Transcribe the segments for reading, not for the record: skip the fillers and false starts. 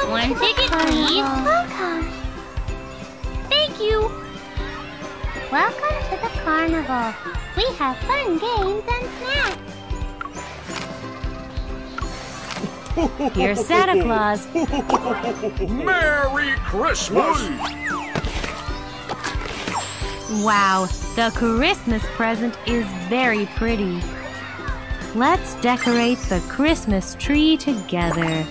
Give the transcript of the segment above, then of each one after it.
One ticket, please. Welcome. Thank you. Welcome to the carnival. We have fun games and snacks. Here's Santa Claus. Merry Christmas! Wow, the Christmas present is very pretty. Let's decorate the Christmas tree together.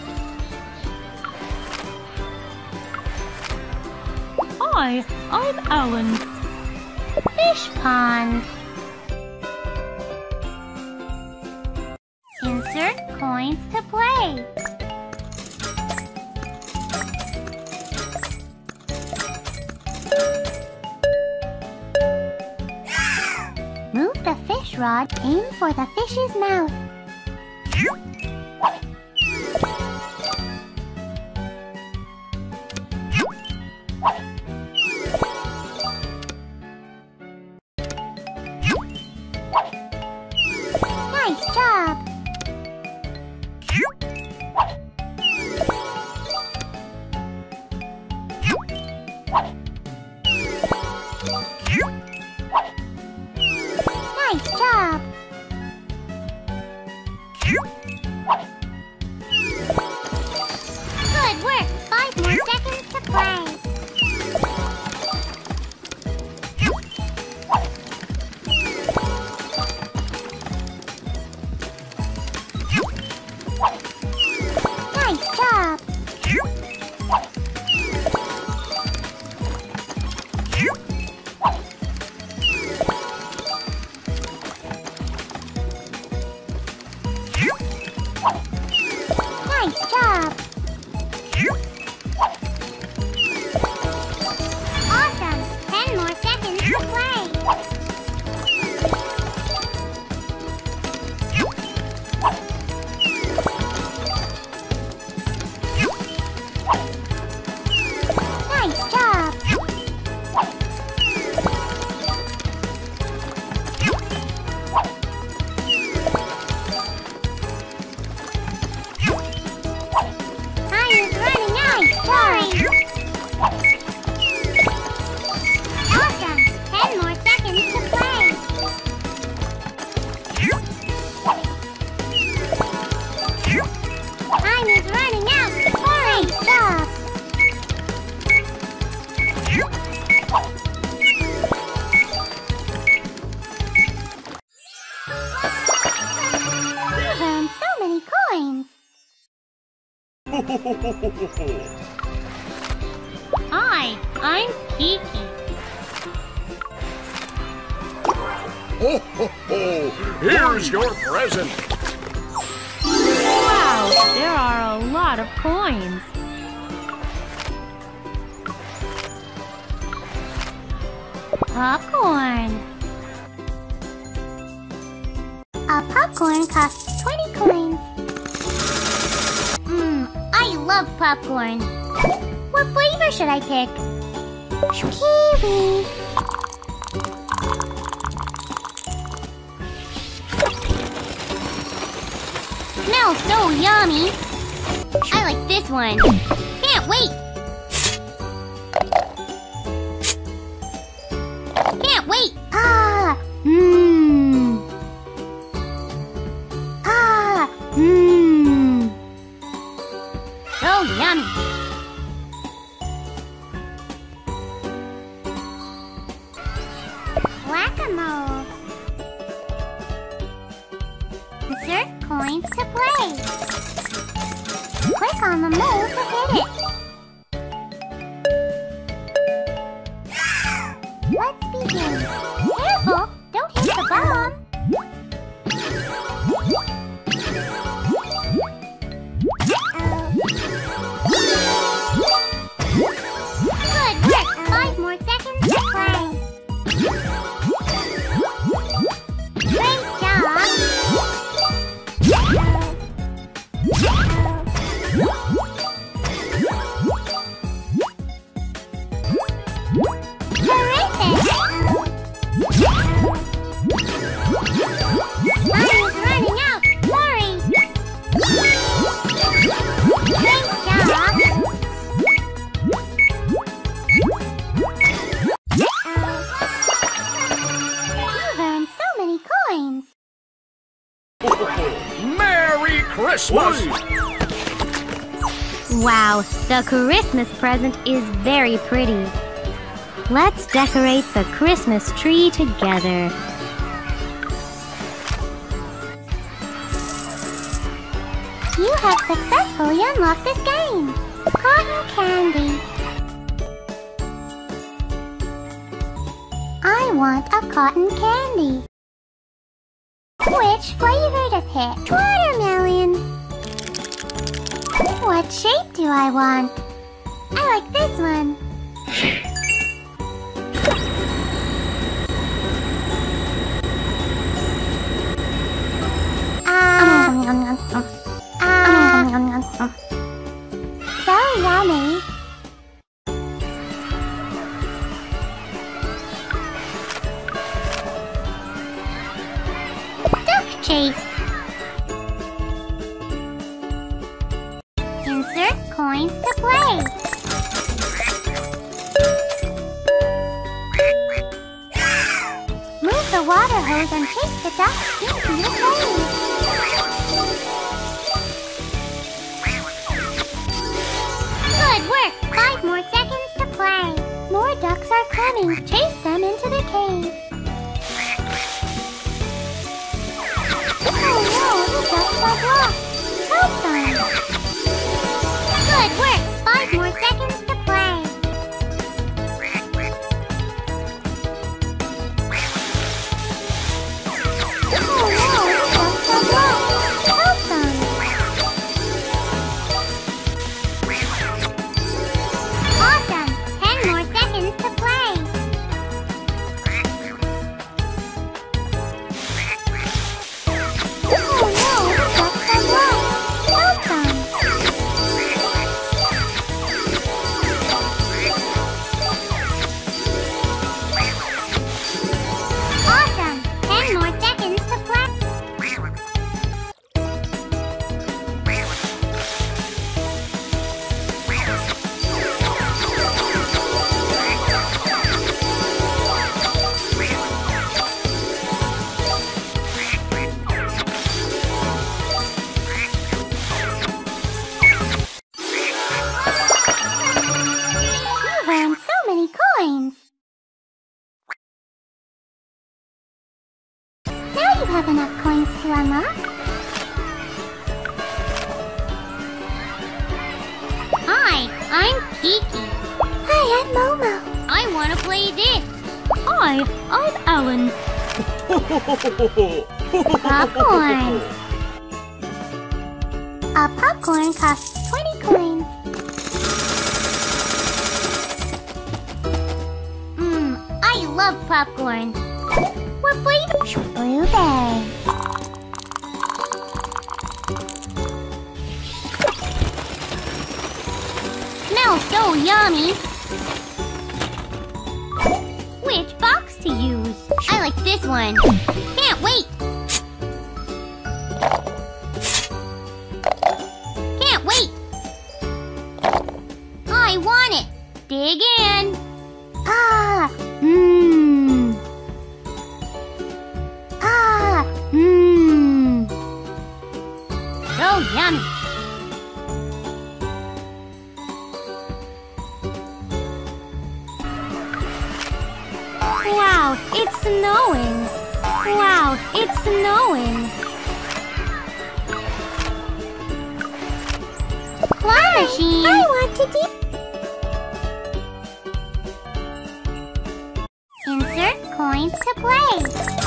Hi, I'm Alan. Fish pond. Insert coins to play. Move the fish rod, aim for the fish's mouth. Nice job! Nice job! Good work! 5 more seconds to play. Nice job! Nice job! Awesome! 10 more seconds to play. Nice job! Time is running out! Sorry! Awesome! 10 more seconds to play. Time is running out! Nice job! You earned so many coins! Hi, I'm Kiki. Ho, ho, ho! Here's your present! Wow, there are a lot of coins. Popcorn. A popcorn costs 20 coins. I love popcorn. What flavor should I pick? Kiwi. Smells so yummy. I like this one. Can't wait. Can't wait. Ah, So yummy. Whack-a-mole. Insert coins to play. Click on the mole to hit it. Let's begin. Careful, don't hit the bomb. Good work. 5 more seconds to play. Great job. Wow, the Christmas present is very pretty. Let's decorate the Christmas tree together. You have successfully unlocked this game. Cotton candy. I want a cotton candy. Which flavor to pick? Watermelon. What shape do I want? I like this one. So yummy. Duck chase. Insert coins to play. Move the water hose and chase the ducks into the cave. Good work! 5 more seconds to play. More ducks are coming. Chase them into the cave. Oh no, the ducks are blocked. Help them! Good work! 5 more seconds to play. Oh no, the ducks are blocked. Help them! Awesome! 10 more seconds to play. Oh no, the ducks are blocked. Help them! Awesome! 10 more seconds to play. You've earned so many coins. Now you have enough coins to unlock. Hi, I'm Kiki. Hi, I'm Momo. I want to play this. Hi, I'm Ellen. Popcorn. A popcorn costs 20 coins. I love popcorn. What flavor? Blueberry. Smells so yummy. Which box to use? I like this one. Can't wait. Can't wait. I want it. Dig in. Ah, So yummy. Wow, it's snowing. Wow, it's snowing. Claw machine. I want to do. Insert coins to play.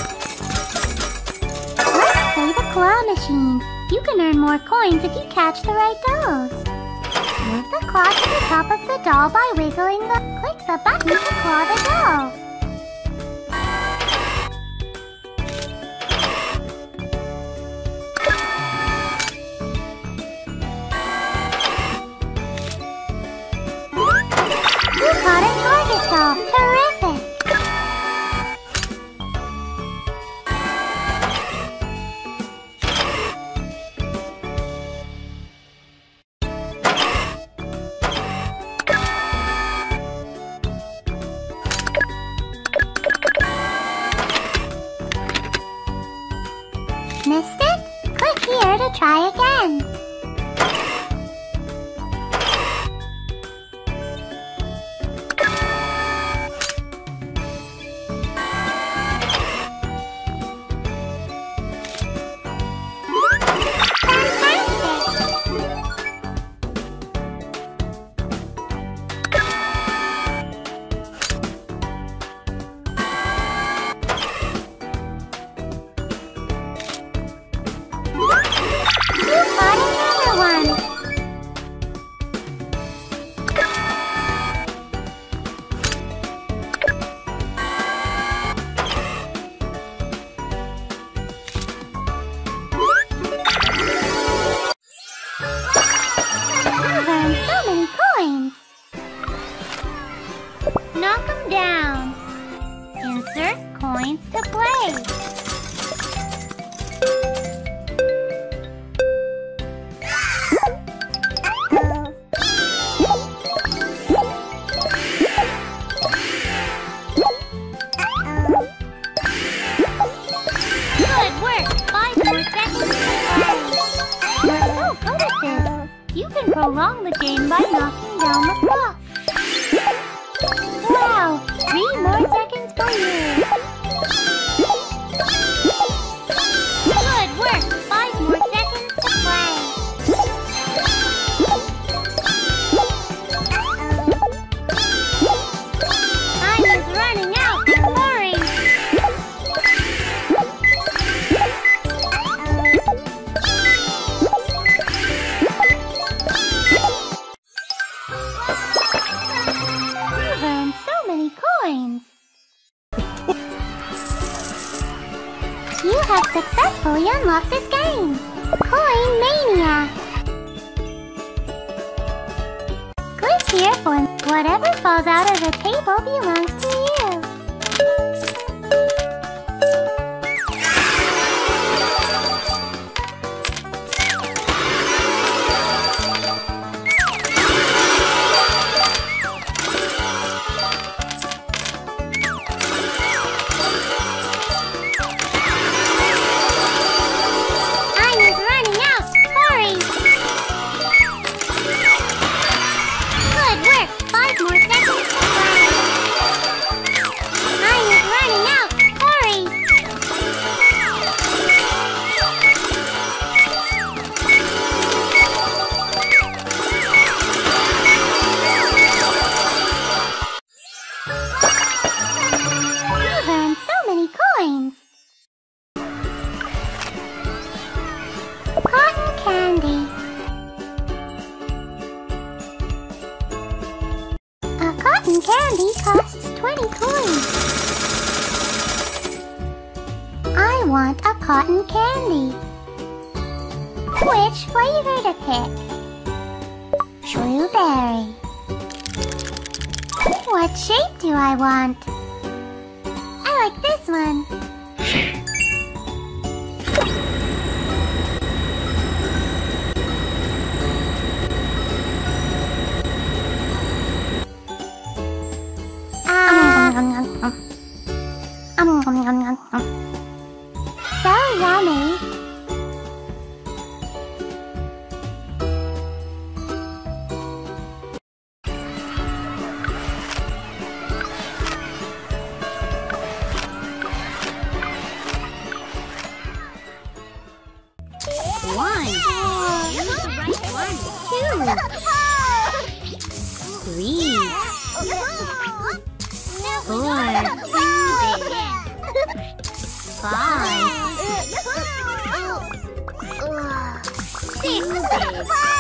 Let's play the claw machine. You can earn more coins if you catch the right dolls. Move the claw to the top of the doll by wiggling the... Click the button to claw the doll. You caught a target doll. Terrific! earned so many coins. Knock them down. Insert coins to play. Good work! 5 more seconds to play. You're so good at this. You can prolong the game by knocking down the clock. Wow! 3 more seconds for you. Good work! 5 more seconds to play. Time is running out. Hurry! You've earned so many coins. You have successfully unlocked this game, Coin Mania. Click here for whatever falls out of the table belongs to you. Time is running out. Hurry! Good work. 5 more seconds to play. Time is running out. Hurry! You've earned so many coins. Cotton candy. A cotton candy costs 20 coins. I want a cotton candy. Which flavor to pick? Blueberry. What shape do I want? I like this one. So yummy. One. Use the right one. 2. 3. 4. 5. 6.